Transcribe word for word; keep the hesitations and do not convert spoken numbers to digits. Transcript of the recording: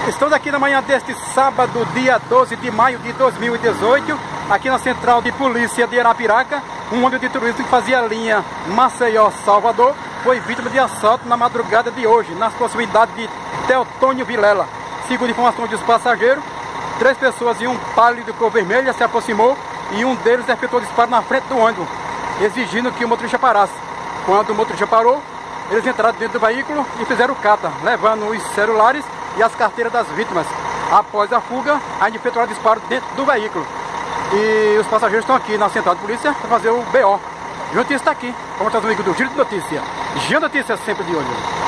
Estamos aqui na manhã deste sábado, dia doze de maio de dois mil e dezoito, aqui na Central de Polícia de Arapiraca. Um ônibus de turismo que fazia a linha Maceió-Salvador foi vítima de assalto na madrugada de hoje, nas proximidades de Teotônio Vilela. Segundo informações dos passageiros, três pessoas e um pálido de cor vermelha se aproximou e um deles efetuou disparo na frente do ônibus, exigindo que o motorista parasse. Quando o motorista parou, eles entraram dentro do veículo e fizeram cata, levando os celulares e as carteiras das vítimas. Após a fuga, ainda efetuaram disparo dentro do veículo. E os passageiros estão aqui na Central de Polícia para fazer o B O. João Notícia está aqui, como está o amigo do Giro de Notícia. Giro Notícia sempre de olho.